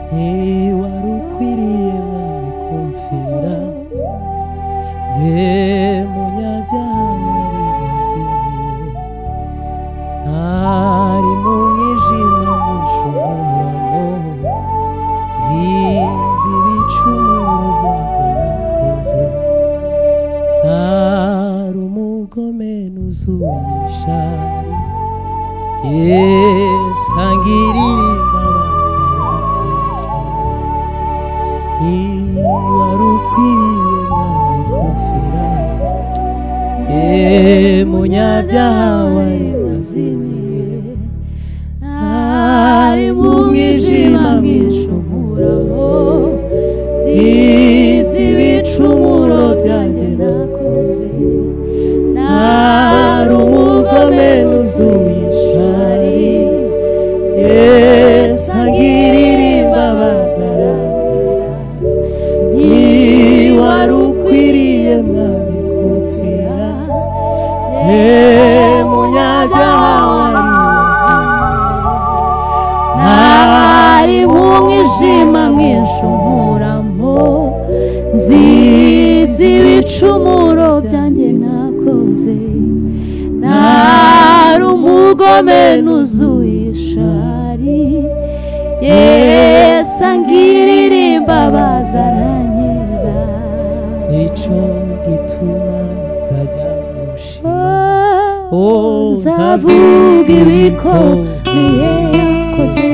ntiwari ukwiriye mwami kumfira ye munyabyaha wari wazimiye ntari mu mwijima mwishumuramo zizi ibicumuro byanjye nakoze ntari umugome nuzuye ishari Yes, angirira imbabazi wari ukwiriye mwami kumfira ye munyabyaha wari wazimiye ntari mu mwijima mwishumuramo zizi ibicumuro byanjye nakoze ntari umugome nuzuye Yes, angirira imbabazi arankiza ntiwari ukwiriye mwami kumfira ye munyabyaha wari wazimiye ntari mu mwijima mwishumuramo nzizi ibicumuro byanjye nakoze ntari umugome nuzuye ishari Yesu angirira imbabazi arankiza nico gituma nzajya mushima nzavuga ibikomeye yakoze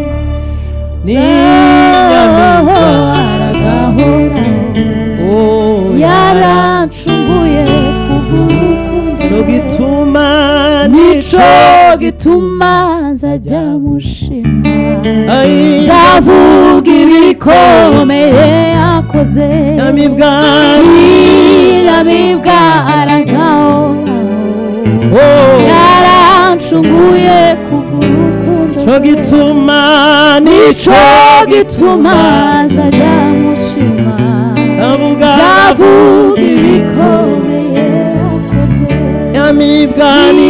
ninyamibwa aragahoraho yarancunguye kubw'urukundo nico gituma nzajya mushima nzavuga ibikomeye yakoze nyamibwa aragahoraho yarancunguye kubw'urukundo nico gituma nzajya mushima nzavuga ibikomeye yakoze nyamibwa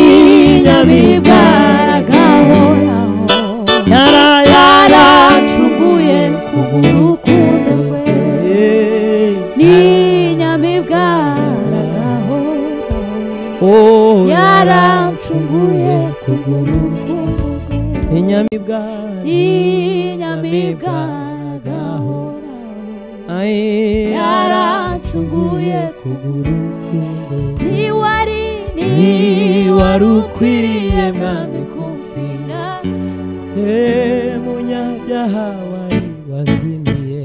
aragahoraho yaracunguye kubw'urukundo rwe ni nyamibwa aragahoraho yaracunguye kubw'urukundo rwe ni nyamibwa aragahoraho yaracunguye kubw'urukundo ntiwari ukwiriye mwami kumfira munyabyaha wari wazimiye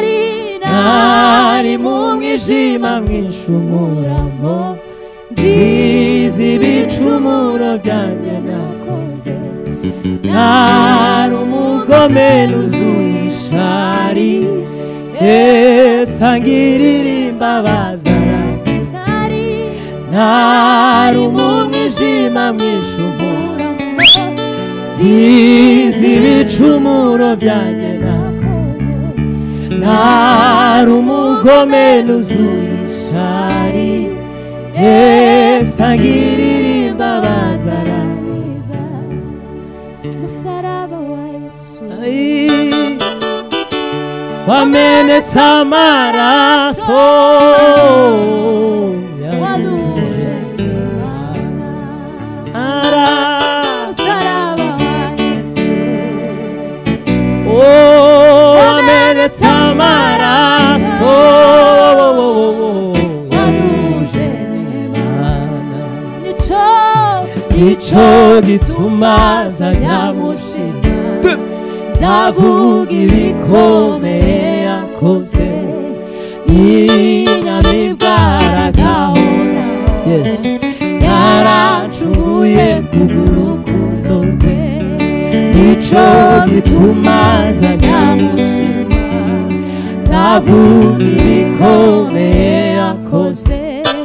ntari mu mwijima mwishumuramo zizi ibicumuro byanjye nakoze ntari umugome nuzuye ishari Yesu angirira imbabazi ntari mu mwijima mwishumuramo zizi ibicumuro byanjye nakoze ntari umugome nuzuye ishari Yesu angirira imbabazi arankiza umusaraba wa Yesu wamenetse amaraso waduje umusaraba wa Yesu wamenetse amaraso waduje nico gituma nzajya mushima nzavuga ibikomeye yakoze ninyamibwa aragahoraho yaracunguye kubw'urukundo rwe nico gituma nzajya mushima nzavuga ibikomeye yakoze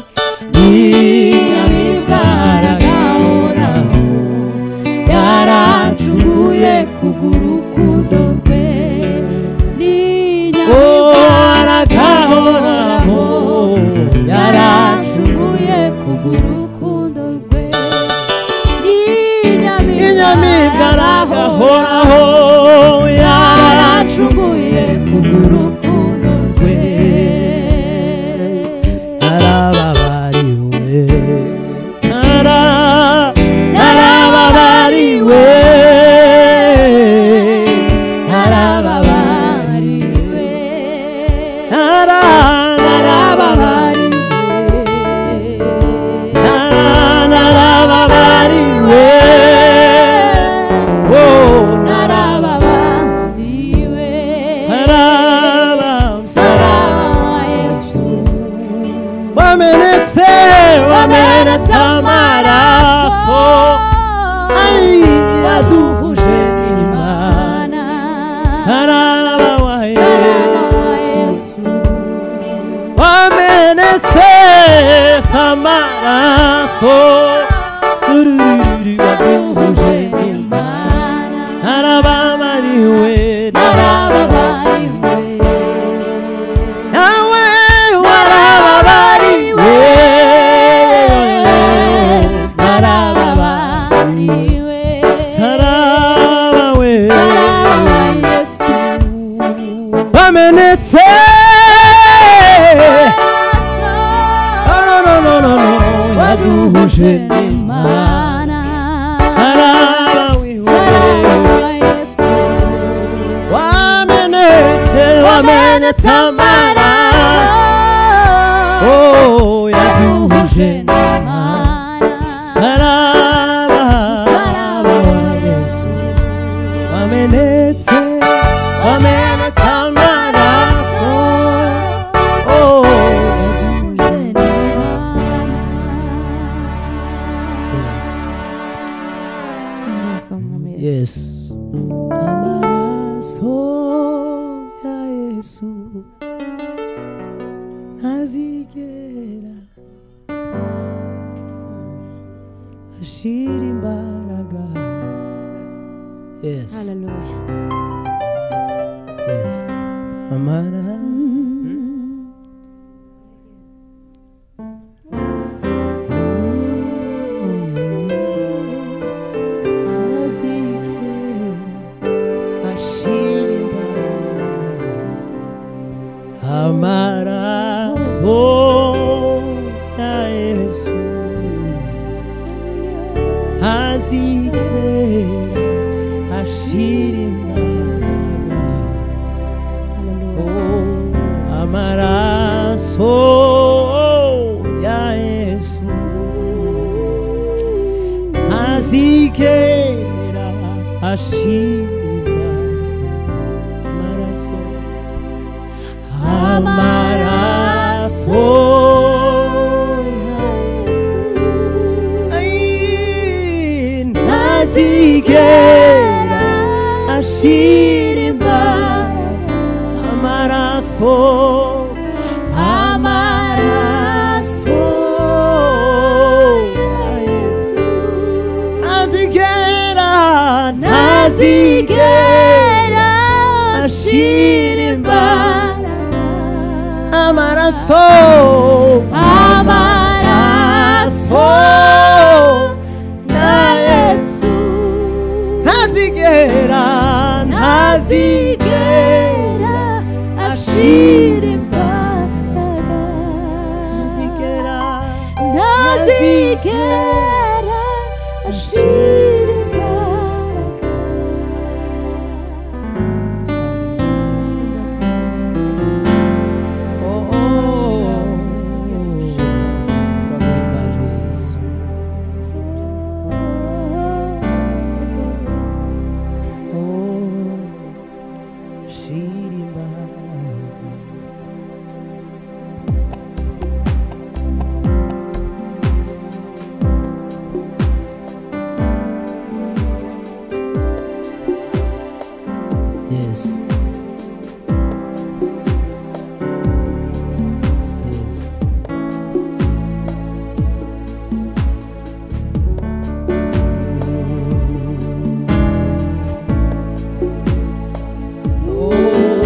ninyamibwa aragahoraho yaracunguye kubw'urukundo rwe aragahoraho yaracunguye kubw'urukundo rwe inyamibwa aragahoraho yaracunguye wamenetse amaraso yaduhuje n'Imana saraba wa Yesu wamenetse amaraso yaduhuje n'Imana narababariwe nawe warababariwe saraba we wamenetse no yaduhuje n'Imana saraba we wamenetse amaraso yaduhuje n'Imana saraba wa Yesu wamenetse amaraso yaduhuje n'Imana. Yes, amaraso ya Yesu ntazigera ashira imbaraga. Yes, Hallelujah. yes, amaraso amaraso ya Yesu azigera ashira imbaraga. Amaraso ya Yesu azigera ashira amaraso ntazigera ashira imbaraga. Amaraso ya Yesu ntazigera ashira imbaraga. Amaraso ya Yesu ntazigera ashira imbaraga. Ntazigera ashira imbaraga. Yes. Yes. Oh.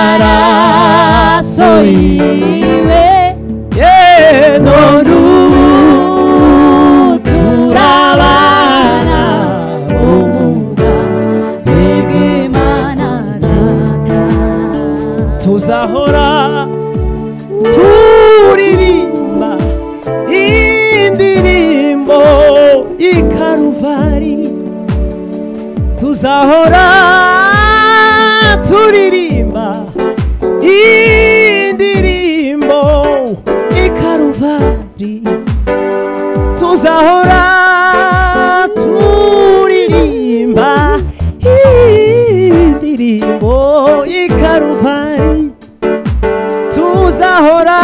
amaraso yiwe none ubu turabana ubumuga bw'Imana Data. tuzahora turirimba indirimbo y'ikaruvari, tuzahora turirimba indirimbo y'ikaruvari, tuzahora turirimba indirimbo y'ikaruvari, tuzahora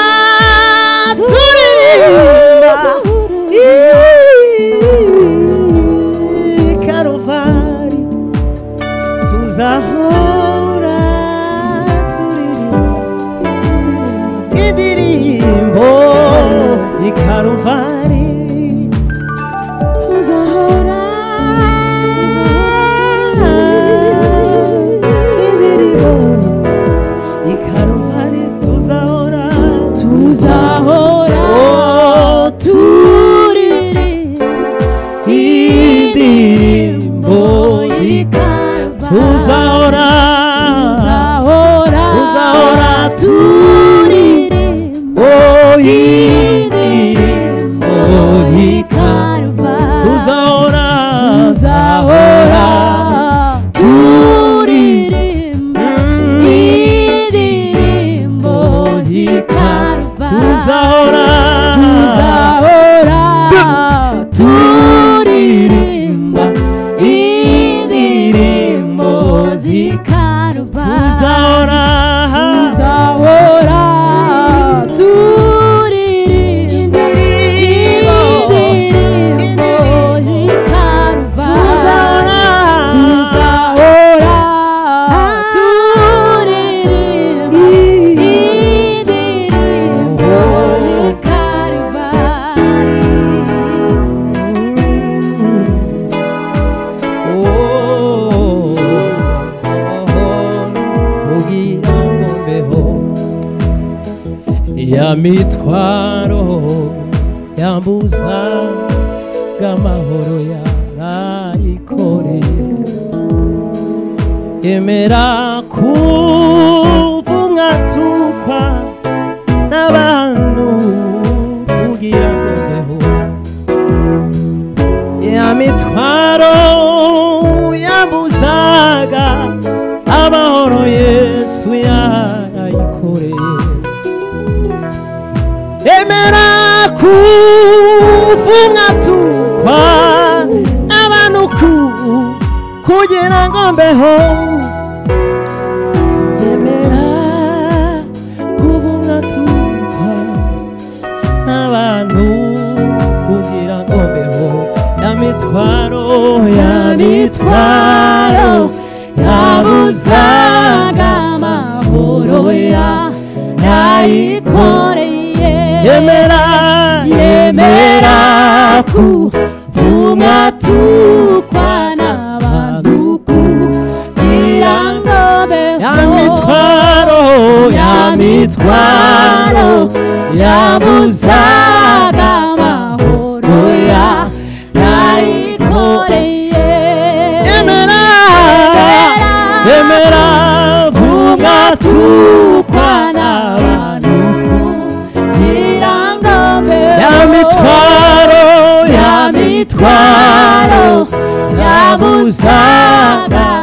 turirimba ikaruvari, tuzahora turirimba indirimbo ikaruvari, tuzahora indirimbo ikaruvari, tuzahora turirimba indirimbo y'ikaruvari, tuzahora turirimba indirimbo y'ikaruvari, tuzahora turirimba indirimbo y'ikaruvari, tuzahora turirimba indirimbo z'ikaruvari, tuzahora turirimba indirimbo z'ikaruvari, tuzahora turirimba indirimbo z'ikaruvari. kugira ngo mbeho ya mitwaro yambuzaga amahoro yarayikoreye, yemera kuvumwa tukwa n'abantu kugira ngo mbeho ya mitwaro yambuzaga amahoro Yesu yarayikoreye, emera kuvumwa tukwa abantu kugira ngo mbeho, emera kuvumwa tukwa n'abantu kugira ngo mbeho, ya mitwaro yabuzaga amahoro yayikoreye, yemera kuvumwa tukwa n'abantu kugira ngo mbeho, ya mitwaro yabuzaga amahoro yayikoreye, yemera vumwa tukwa n'abantu kugira ngo mbeho, ya mitwaro yabuzaga